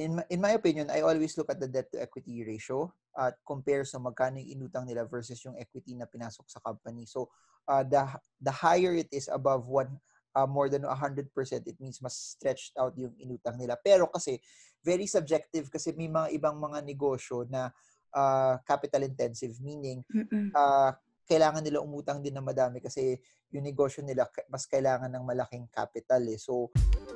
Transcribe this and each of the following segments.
in my opinion, I always look at the debt to equity ratio at compare sa magkano yung inutang nila versus yung equity na pinasok sa company. So the higher it is above more than 100%, it means mas stretched out yung inutang nila. Pero kasi very subjective kasi may mga ibang mga negosyo na capital intensive, meaning kailangan nila umutang din na madami kasi yung negosyo nila mas kailangan ng malaking capital eh. So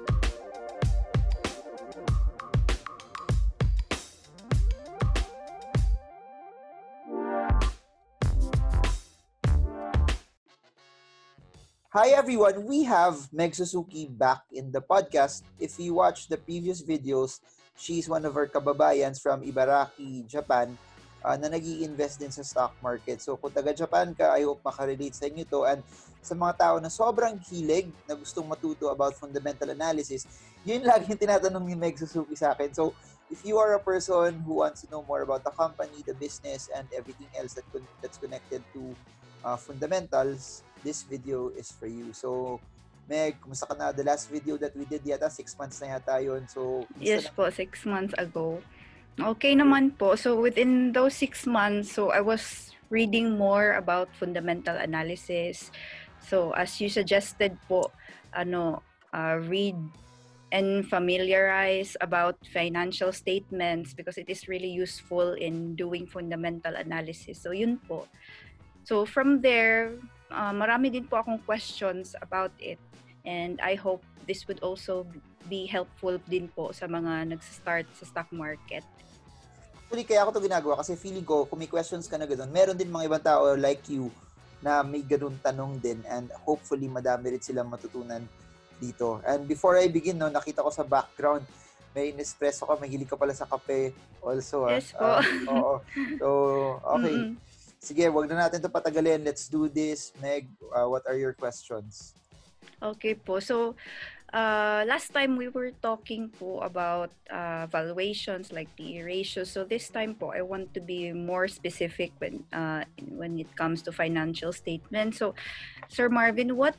hi everyone, we have Meg Suzuki back in the podcast. If you watch the previous videos, she's one of our kababayans from Ibaraki, Japan, na nag-i-invest din sa stock market. So kung taga-Japan ka, I hope makarelate sa inyo to. And sa mga tao na sobrang hilig, na gustong matuto about fundamental analysis, yun lagi yung tinatanong ni Meg Suzuki sa akin. So if you are a person who wants to know more about the company, the business, and everything else that's connected to fundamentals, this video is for you. So, Meg, kumusta ka na? The last video that we did yata, 6 months na yata yun. So, yes po, 6 months ago. Okay naman po. So, within those 6 months, so I was reading more about fundamental analysis. So, as you suggested po, read and familiarize about financial statements because it is really useful in doing fundamental analysis. So, yun po. So, from there, marami din po akong questions about it. And I hope this would also be helpful din po sa mga nag-start sa stock market. Actually, kaya ako ito ginagawa kasi feeling ko, kung may questions ka na gano'n, meron din mga ibang tao like you na may ganun tanong din and hopefully madami rin silang matutunan dito. And before I begin, nakita ko sa background, may Nespresso ka, mahilig ka pala sa kape also. Yes po. Oo. So, okay. Sige, wag na natin ito patagalin. Let's do this. Meg, what are your questions? Okay po. So, last time we were talking po about valuations like PE ratios. So this time po, I want to be more specific when it comes to financial statements. So, Sir Marvin, what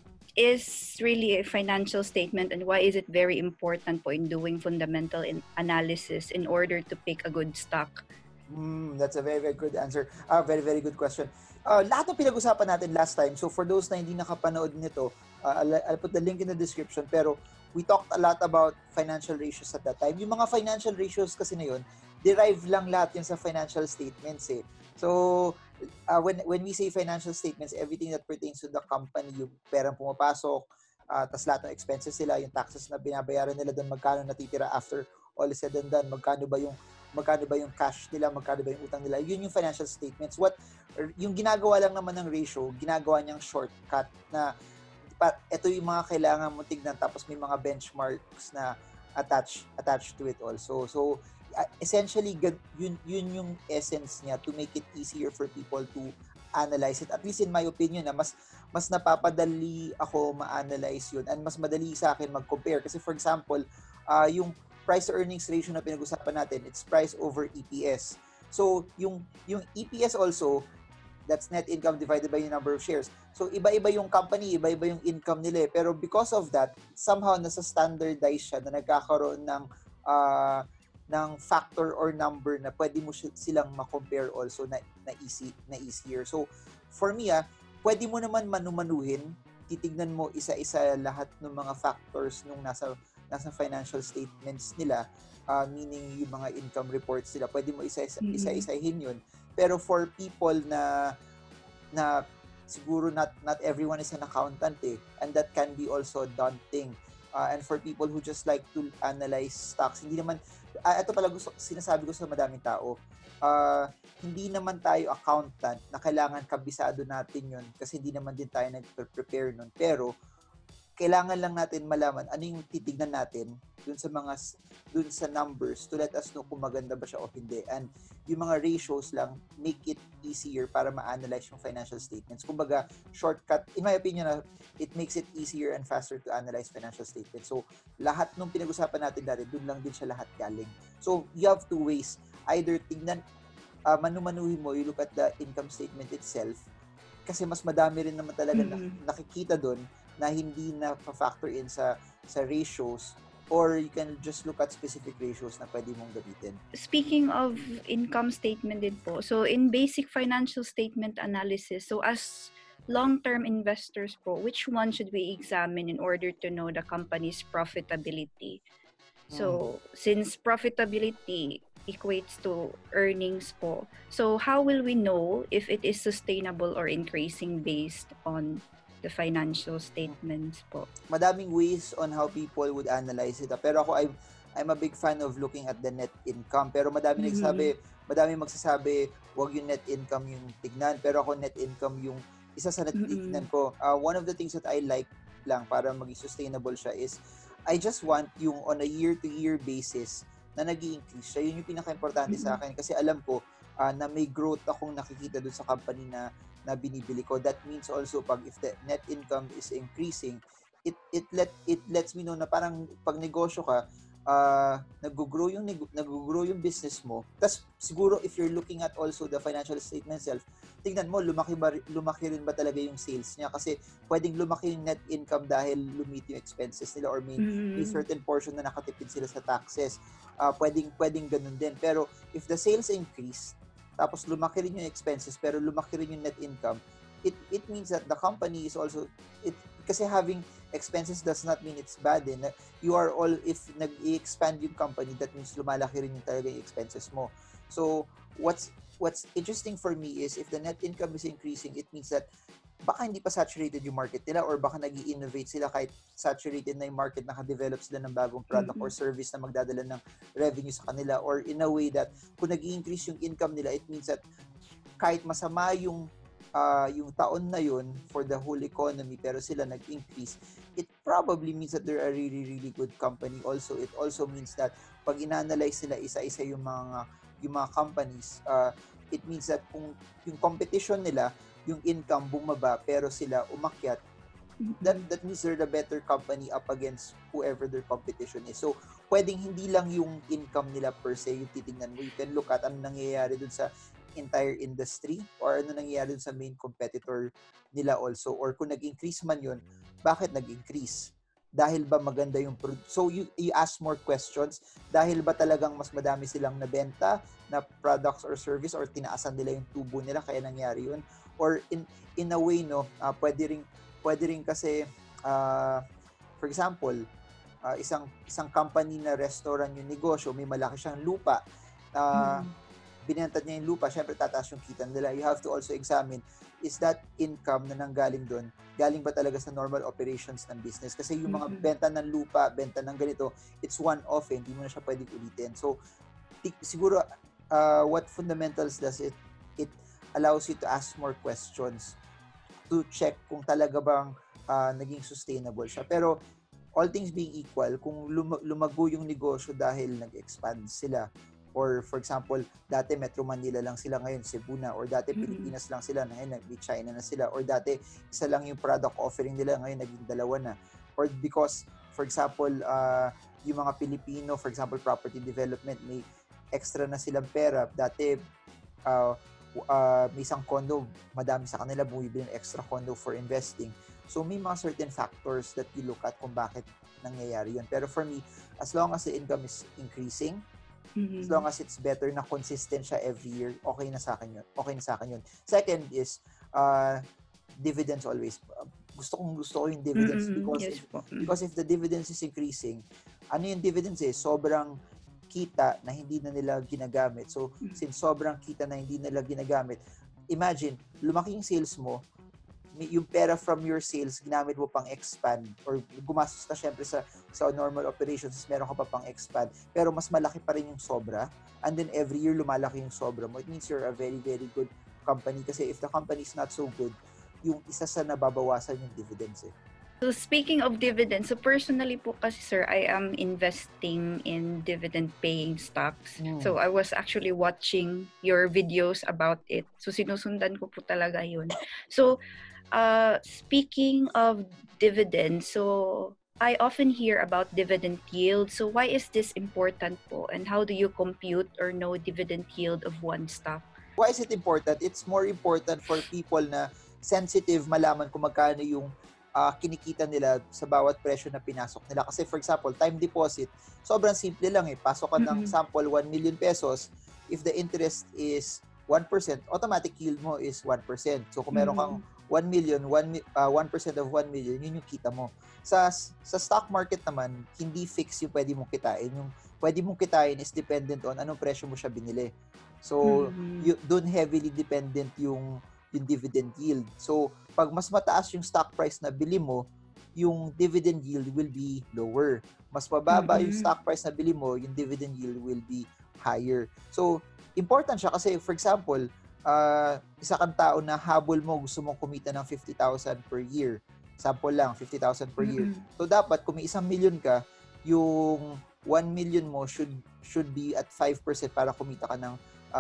is really a financial statement and why is it very important po in doing fundamental analysis in order to pick a good stock? That's a very, very good answer. Very, very good question. Lahat ng pinag-usapan natin last time, so for those na hindi nakapanood nito, I'll put the link in the description, pero we talked a lot about financial ratios at that time. Yung mga financial ratios kasi na yun, derive lang lahat yun sa financial statements eh. So, when we say financial statements, everything that pertains to the company, yung perang pumapasok, tas lahat ng expenses nila, yung taxes na binabayaran nila doon, magkano natitira after all is said and done, magkano ba yung cash nila, magkano ba yung utang nila, yun yung financial statements. Yung ginagawa lang naman ng ratio, ginagawa niyang shortcut na ito yung mga kailangan mo tignan tapos may mga benchmarks na attached to it also. So essentially yun yung essence niya to make it easier for people to analyze it. At least in my opinion na mas napapadali ako ma-analyze yun and mas madali sa akin mag-compare kasi for example, yung price to earnings ratio na pinag-usapan natin, it's price over EPS. So yung EPS also, that's net income divided by the number of shares. So, iba-iba yung company, iba-iba yung income nila. Pero because of that, somehow nasa standardize siya na nagkakaroon ng factor or number na pwede mo silang ma-compare also na easier. So, for me, pwede mo naman manumanuhin, titignan mo isa-isa lahat ng mga factors nung nasa financial statements nila, meaning yung mga income reports nila, pwede mo isa-isahin yun. Pero for people na siguro not everyone is an accountant and that can be also daunting. And for people who just like to analyze stocks, hindi naman, ito pala sinasabi ko sa madaming tao, hindi naman tayo accountant na kailangan kabisado natin yun kasi hindi naman din tayo nag-prepare nun. Pero kailangan lang natin malaman ano yung titignan natin dun sa numbers to let us know kung maganda ba siya o hindi. And yung mga ratios lang make it easier para ma-analyze yung financial statements. Kumbaga, shortcut, in my opinion, it makes it easier and faster to analyze financial statements. So, lahat nung pinag-usapan natin dati, dun lang din siya lahat galing. So, you have two ways. Either tignan, manumanuhin mo, you look at the income statement itself, kasi mas madami rin naman talaga nakikita dun na hindi na factor in sa ratios. or you can just look at specific ratios na pwede mong gamitin. Speaking of income statement din po, so in basic financial statement analysis, so as long-term investors po, which one should we examine in order to know the company's profitability? So since profitability equates to earnings po, so how will we know if it is sustainable or increasing based on the financial statements po? Madaming ways on how people would analyze it. Pero ako, I'm a big fan of looking at the net income. Pero madami magsasabi, wag yung net income yung tignan. Pero ako, net income yung isa sa tignan ko. One of the things that I like lang para maging sustainable siya is I just want yung on a year-to-year basis na nag-i-increase siya. Yun yung pinaka-importante sa akin kasi alam ko na may growth akong nakikita dun sa company na binibili ko. That means also if the net income is increasing, it lets me know na parang pag negosyo ka, nag-grow yung business mo. Tas siguro if you're looking at also the financial statement itself, tingnan mo lumaki rin ba talaga yung sales niya kasi pwedeng lumaki yung net income dahil lumit yung expenses nila or may certain portion na nakatipid sila sa taxes. Pwedeng ganun din. Pero if the sales increase, tapos lumaki rin yung expenses pero lumaki rin yung net income, it means that the company is also kasi having expenses does not mean it's bad. If nag-i-expand yung company, that means lumalaki rin yung talaga yung expenses mo. So what's interesting for me is if the net income is increasing, it means that baka hindi pa saturated yung market nila or baka nag-i-innovate sila kahit saturated na yung market, naka-develop sila ng bagong product or service na magdadala ng revenue sa kanila, or in a way that kung nag-i-increase yung income nila, it means that kahit masama yung taon na yun for the whole economy pero sila nag-increase, it probably means that they're a really, really good company also. It also means that pag in-analyze nila isa-isa yung mga companies, it means that kung yung competition nila, yung income bumaba pero sila umakyat, that means they're the better company up against whoever their competition is. So, pwedeng hindi lang yung income nila per se yung titingnan mo. You can look at ano nangyayari dun sa entire industry or ano nangyayari dun sa main competitor nila also. Or kung nag-increase man yun, bakit nag-increase? Dahil ba maganda yung product? So, you ask more questions. Dahil ba talagang mas madami silang nabenta na products or service or tinaasan nila yung tubo nila kaya nangyari yun? Or in a way, no, pwede rin kasi, for example, isang company na restaurant yung negosyo, may malaki siyang lupa, binenta niya yung lupa, syempre tataas yung kita nila. You have to also examine, is that income na nanggaling doon, galing ba talaga sa normal operations ng business? Kasi yung mga benta ng lupa, benta ng ganito, it's one-off, hindi mo na siya pwedeng ulitin. So, siguro, what fundamentals does it allows you to ask more questions to check kung talaga bang naging sustainable siya. Pero all things being equal, kung lumago yung negosyo dahil nag-expand sila, or for example, dati Metro Manila lang sila, ngayon Cebu na, or dati Pilipinas lang sila, ngayon China na sila, or dati isa lang yung product offering nila, ngayon naging dalawa na. Or because, for example, yung mga Pilipino, for example, property development, may extra na silang pera. Dati, may isang condo, madami sa kanila bumibili ng extra condo for investing. So may mga certain factors that you look at kung bakit nangyayari yun. Pero for me, as long as the income is increasing, as long as it's better na consistent siya every year, okay na sa akin yun. Second is dividends always. Gusto ko yung dividends because if the dividends is increasing, ano yung dividends sobrang kita na hindi na nila ginagamit. So, since sobrang kita na hindi nila ginagamit, imagine, lumaki yung sales mo, yung pera from your sales, ginamit mo pang expand, or gumastos ka syempre sa normal operations, meron ka pa pang expand, pero mas malaki pa rin yung sobra, and then every year lumalaki yung sobra mo. It means you're a very, very good company kasi if the company is not so good, yung isa sa nababawasan yung dividends So speaking of dividends, so personally po kasi sir, I am investing in dividend-paying stocks. So I was actually watching your videos about it. So sinusundan ko po talaga yun. So speaking of dividends, so I often hear about dividend yield. So why is this important po? And how do you compute or know dividend yield of one stock? Why is it important? It's more important for people na sensitive malaman kung magkano yung kinikita nila sa bawat presyo na pinasok nila. Kasi for example, time deposit, sobrang simple lang eh. Pasok ka ng sample 1 million pesos, if the interest is 1%, automatic yield mo is 1%. So kung meron kang 1 million, 1% of 1 million, yun yung kita mo. Sa stock market naman, hindi fix yung pwede mong kitain. Yung pwede mong kitain is dependent on anong presyo mo siya binili. So, doon heavily dependent yung dividend yield. So, pag mas mataas yung stock price na bili mo, yung dividend yield will be lower. Mas mababa yung stock price na bili mo, yung dividend yield will be higher. So, important siya kasi, for example, isa kang tao na habol mo, gusto mong kumita ng 50,000 per year. Sample lang, 50,000 per year. So, dapat kung may 1 million ka, yung 1 million mo should be at 5% para kumita ka ng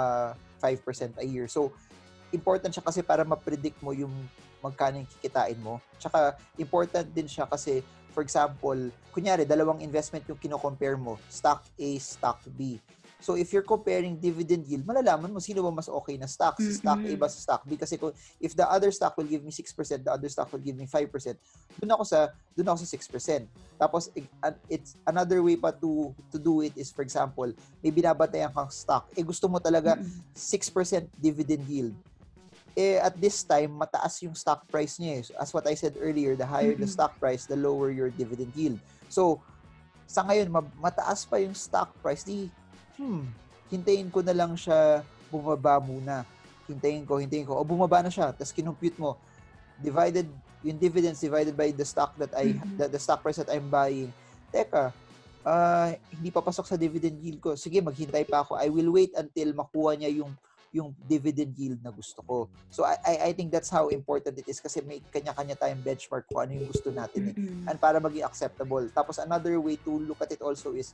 5% a year. So, important siya kasi para ma-predict mo yung magkano yung kikitain mo. Tsaka, important din siya kasi, for example, kunyari, dalawang investment yung kino-compare mo, stock A, stock B. So, if you're comparing dividend yield, malalaman mo sino ba mas okay na stock. Si stock A ba sa stock B? Kasi if the other stock will give me 6%, the other stock will give me 5%, dun ako sa 6%. Tapos, it's another way pa to do it is, for example, may binabatayan kang stock. Gusto mo talaga 6% dividend yield. At this time, mataas yung stock price niya. As what I said earlier, the higher the stock price, the lower your dividend yield. So, sa ngayon, mataas pa yung stock price, hintayin ko na lang siya bumaba muna. Hintayin ko. O, bumaba na siya. Tapos kinumpute mo. Yung dividends divided by the stock the stock price that I'm buying. Teka, hindi pa pasok sa dividend yield ko. Sige, maghintay pa ako. I will wait until makuha niya yung dividend yield na gusto ko. So, I think that's how important it is kasi may kanya-kanya tayong benchmark kung ano yung gusto natin eh. And para maging acceptable. Tapos, another way to look at it also is,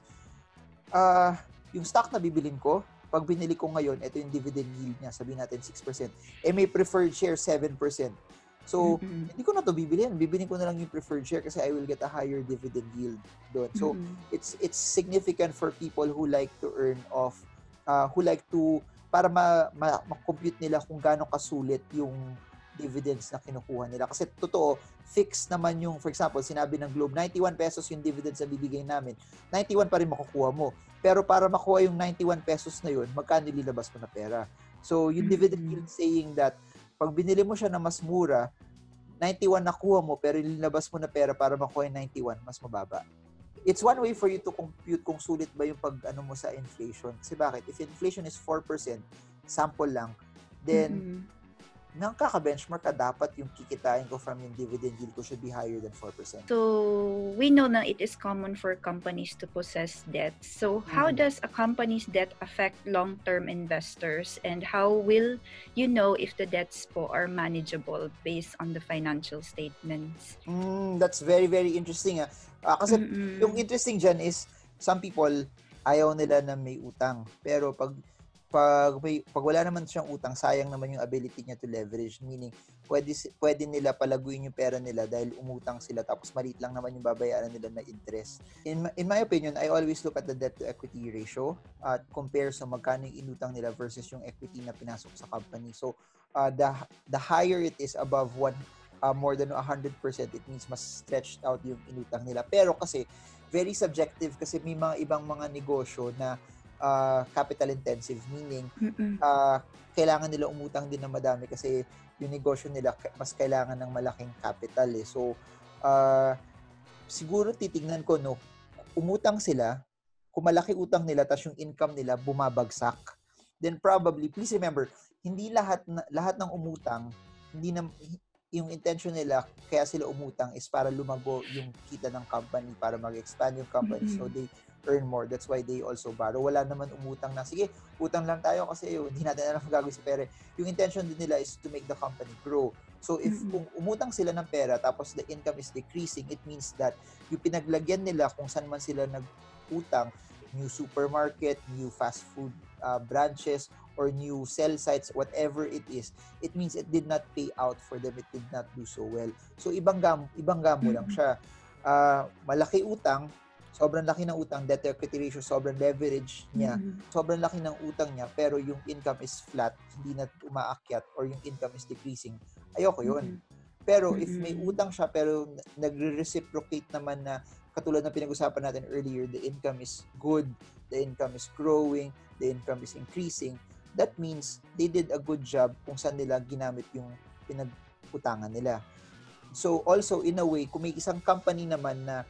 yung stock na bibilin ko, pag binili ko ngayon, ito yung dividend yield niya, sabihin natin 6%. May preferred share 7%. So, hindi ko na to bibilin. Bibilin ko na lang yung preferred share kasi I will get a higher dividend yield doon. So, it's significant for people who like to earn off, who like to, para ma-compute nila kung gaano kasulit yung dividends na kinukuha nila. Kasi totoo, fixed naman yung, for example, sinabi ng Globe, 91 pesos yung dividends na bibigay namin. 91 pa rin makukuha mo. Pero para makuha yung 91 pesos na yun, magkano nilabas mo na pera? So, yung dividend yield saying that, pag binili mo siya na mas mura, 91 nakuha mo, pero nilabas mo na pera para makuha yung 91, mas mababa. It's one way for you to compute kung sulit ba yung pag-ano mo sa inflation. Kasi bakit? If inflation is 4%, sample lang, then nang kaka-benchmark ka, dapat yung kikitain ko from yung dividend yield ko should be higher than 4%. So, we know na it is common for companies to possess debt. So, how does a company's debt affect long-term investors? And how will you know if the debts po are manageable based on the financial statements? That's very, very interesting. Kasi yung interesting dyan is, some people, ayaw nila na may utang. Pero pag wala naman siyang utang, sayang naman yung ability niya to leverage. Meaning, pwede nila palaguin yung pera nila dahil umutang sila tapos maliit lang naman yung babayaran nila na interest. In my opinion, I always look at the debt to equity ratio at compare sa magkano yung inutang nila versus yung equity na pinasok sa company. So, the higher it is above more than 100%, it means mas stretched out yung inutang nila. Pero kasi, very subjective kasi may mga ibang mga negosyo na capital intensive, meaning kailangan nila umutang din ng madami kasi yung negosyo nila mas kailangan ng malaking capital eh. So, siguro titignan ko, no, umutang sila, kung malaki utang nila tapos yung income nila bumabagsak, then probably, please remember, hindi lahat ng umutang, hindi na yung intention nila kaya sila umutang is para lumago yung kita ng company, para mag-expand yung company, so they earn more. That's why they also borrow. Wala naman umutang na, sige, utang lang tayo kasi hindi natin alam gagawin sa pera. Yung intention din nila is to make the company grow. So, if kung umutang sila ng pera tapos the income is decreasing, it means that yung pinaglagyan nila kung saan man sila nag-utang, new supermarket, new fast food branches, or new cell sites, whatever it is, it means it did not pay out for them. It did not do so well. So, ibang gamo lang siya. Malaki utang, sobrang laki ng utang, debt to equity ratio, sobrang leverage niya, sobrang laki ng utang niya, pero yung income is flat, hindi na umaakyat, or yung income is decreasing. Ayoko yun. Pero if may utang siya pero nagre-reciprocate naman na katulad ng pinag-usapan natin earlier, the income is good, the income is growing, the income is increasing, that means they did a good job kung saan nila ginamit yung pinag-utangan nila. So also in a way, kung may isang company naman na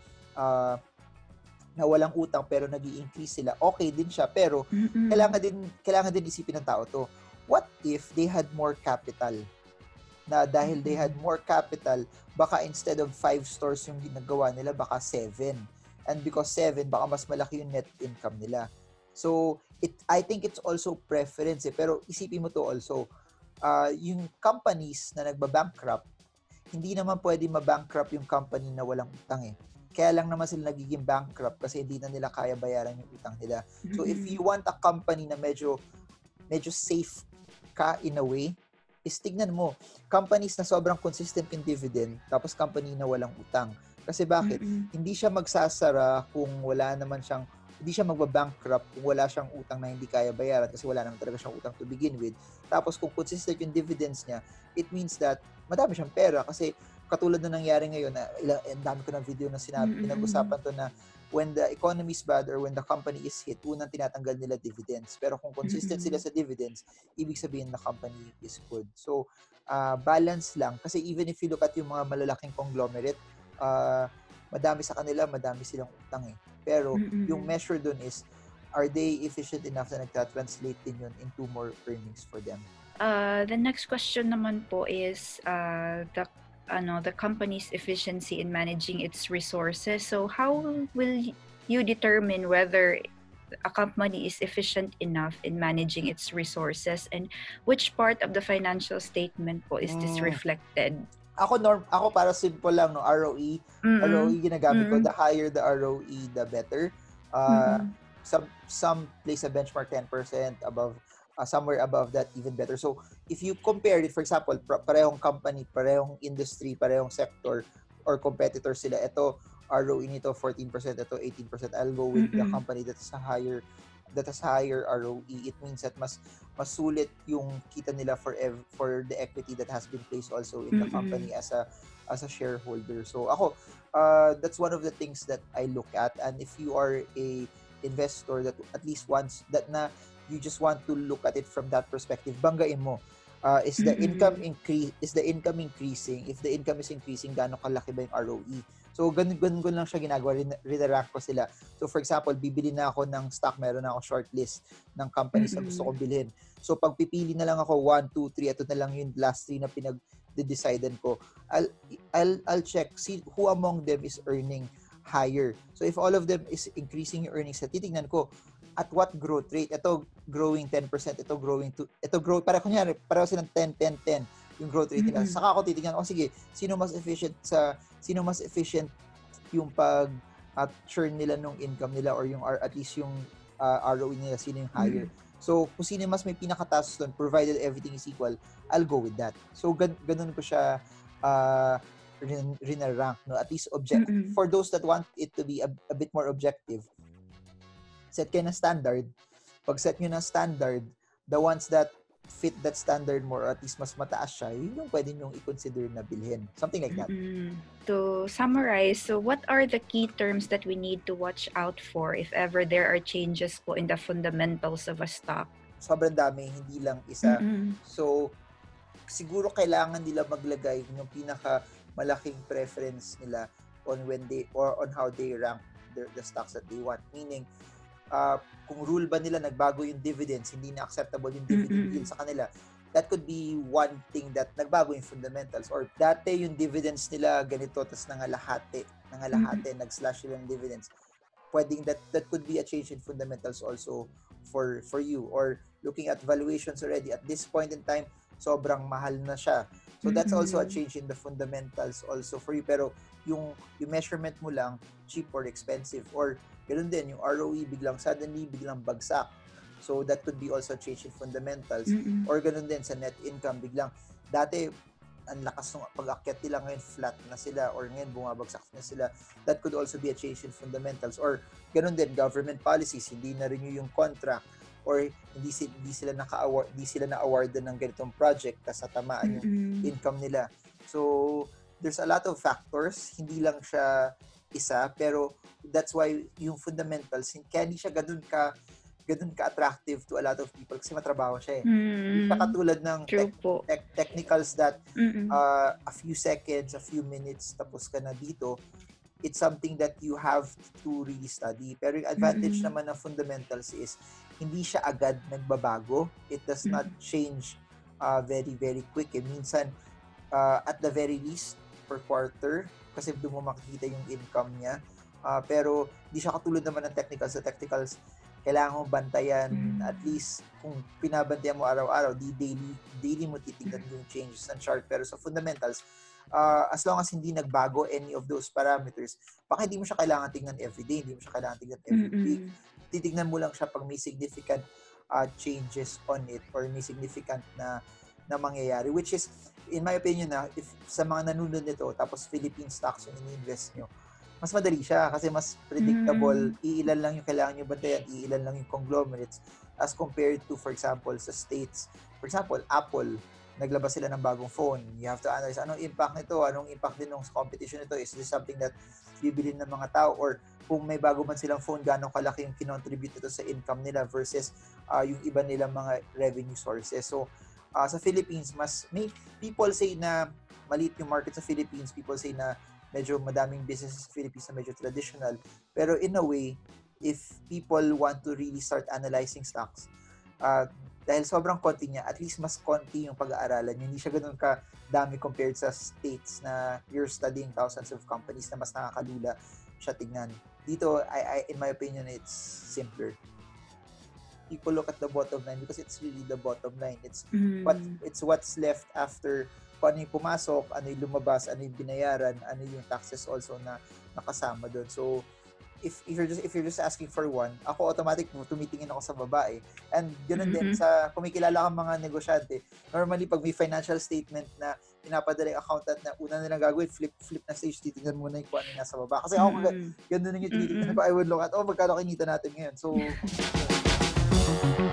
na walang utang pero nag-i-increase sila, okay din siya, pero kailangan din isipin ng tao to. What if they had more capital? Na dahil they had more capital, baka instead of 5 stores yung ginagawa nila, baka 7. And because 7, baka mas malaki yung net income nila. So, I think it's also preference Pero isipin mo to also, yung companies na nagba-bankrupt, hindi naman pwede ma-bankrupt yung company na walang utang Kaya lang naman sila nagiging bankrupt kasi hindi na nila kaya bayaran yung utang nila. So, if you want a company na medyo safe ka in a way, is tignan mo, companies na sobrang consistent in dividend, tapos company na walang utang. Kasi bakit? Hindi siya magsasara kung wala naman siyang, hindi siya magbabankrupt kung wala siyang utang na hindi kaya bayaran kasi wala naman talaga siyang utang to begin with. Tapos kung consistent yung dividends niya, it means that madami siyang pera kasi katulad na nangyari ngayon, ang dami ko ng video na sinabi, pinag-usapan to na when the economy is bad or when the company is hit, unang tinatanggal nila dividends. Pero kung consistent sila sa dividends, ibig sabihin na company is good. So, balance lang. Kasi even if you look at yung mga malalaking conglomerate, madami sa kanila, madami silang utang Pero yung measure dun is, are they efficient enough na nagta-translate din yun into more earnings for them? The next question naman po is the company's efficiency in managing its resources. So how will you determine whether a company is efficient enough in managing its resources, and which part of the financial statement po is this reflected? Ako para simple lang ROE. ROE ginagamit ko. The higher the ROE, the better. Some place a benchmark 10% above. Somewhere above that, even better. So, if you compare it, for example, parehong company, parehong industry, parehong sector, or competitor sila, ito, ROE nito 14%, ito 18%, I'll go with the company that has higher ROE. It means that mas sulit yung kita nila for the equity that has been placed also in the company as a shareholder. So, ako, that's one of the things that I look at. And if you are a investor that at least once that na you just want to look at it from that perspective, banggain mo. Is the income increasing? If the income is increasing, gaano kalaki ba yung ROE? So, ganun lang siya ginagawa. Rinarack ko sila. So, for example, bibili na ako ng stock. Meron na ako shortlist ng companies na gusto kong bilhin. So, pag pipili na lang ako, 1, 2, 3, ito na lang yung last 3 na pinag-decidean ko. I'll check, see who among them is earning higher. So, if all of them is increasing yung earnings, titignan ko, at what growth rate? Ito growing 10%, ito pareho silang 10 yung growth rate nila. Saka ako titingnan, sige, sino mas efficient yung pag churn nila nung income nila or yung at least yung ROE nila, sino yung higher. So, kung sino mas may pinakataas doon, provided everything is equal, I'll go with that. So, ganun ko siya rin-rank, no? At least for those that want it to be a bit more objective, set kayo ng standard. Pag set nyo ng standard, the ones that fit that standard more, or at least mas mataas siya, yun yung pwede nyong i-consider na bilhin. Something like that. To summarize, so what are the key terms that we need to watch out for if ever there are changes po in the fundamentals of a stock? Sobrang dami, hindi lang isa. So, siguro kailangan nila maglagay yung pinaka malaking preference nila on when they, or on how they rank the stocks that they want. Meaning, kung rule ba nila nagbago yung dividends, hindi na acceptable yung dividend yield sa kanila, that could be one thing that nagbago yung fundamentals. Or dati yung dividends nila ganito, tas nangalahati, nag-slash sila ng dividends. Pwedeng that could be a change in fundamentals also for you. Or looking at valuations already, at this point in time, sobrang mahal na siya. So that's also a change in the fundamentals also for you. Pero yung measurement mo lang, cheap or expensive. Or ganoon din, yung ROE biglang bagsak. So that could be also a change in fundamentals. Or ganoon din sa net income, biglang dati ang lakas ng pag-akyat nila, ngayon flat na sila, or ngayon bumabagsak na sila. That could also be a change in fundamentals. Or ganoon din, government policies, hindi na renew yung contract, or hindi sila na-awardan ng ganitong project kasi tamaan yung income nila. So, there's a lot of factors. Hindi lang siya isa, pero that's why yung fundamentals, kaya hindi siya ganun ka-attractive to a lot of people kasi matrabaho siya eh. Hindi siya katulad ng True po. technicals that Mm-mm. a few seconds, a few minutes, tapos ka na dito. It's something that you have to really study. Pero yung advantage naman ng fundamentals is hindi siya agad nagbabago. It does not change very, very quick. Minsan, at the very least, per quarter, kasi doon mo makikita yung income niya. Pero hindi siya katulad naman ng technicals. Sa technicals, kailangan mo bantayan at least kung pinabantayan mo araw-araw, daily mo titignan yung changes ng chart. Pero sa fundamentals, as long as hindi nagbago any of those parameters, baka hindi mo siya kailangan tingnan everyday, hindi mo siya kailangan tingnan every week. Titignan mo lang siya pag may significant changes on it or may significant na mangyayari, which is, in my opinion if sa mga nanonood nito, tapos Philippine stocks yung ini-invest nyo, mas madali siya kasi mas predictable. Iilan lang yung kailangan nyo bantayan, iilan lang yung conglomerates as compared to, for example, sa States. For example, Apple, naglabas sila ng bagong phone. You have to analyze anong impact nito, anong impact din ng competition nito. Is this something that bibilhin ng mga tao, or kung may bago man silang phone, gaano kalaki yung kinontribute nito sa income nila versus yung iba nilang mga revenue sources. So, sa Philippines, may people say na maliit yung market sa Philippines, people say na medyo madaming business sa Philippines na medyo traditional. Pero in a way, if people want to really start analyzing stocks, dahil sobrang konti niya, at least mas konti yung pag-aaralan. Hindi siya ganun ka-dami compared sa States na you're studying thousands of companies na mas nakakalula siya tignan. Dito, in my opinion, it's simpler. People look at the bottom line because it's really the bottom line. It's what's left after kung ano yung pumasok, ano yung lumabas, ano yung binayaran, ano yung taxes also na nakasama doon. So, if you're just asking for one, ako automatic tumitingin ako sa babae. And ganoon din sa kumikilala kang mga negosyante. Normally pag may financial statement na pinapadala yung accountant, na una nilang gagawin, flip na stage, titingnan muna yung kung ano nasa baba. Kasi ako ganoon yung tinitingnan ko, I would look at magkano kinita natin ngayon. So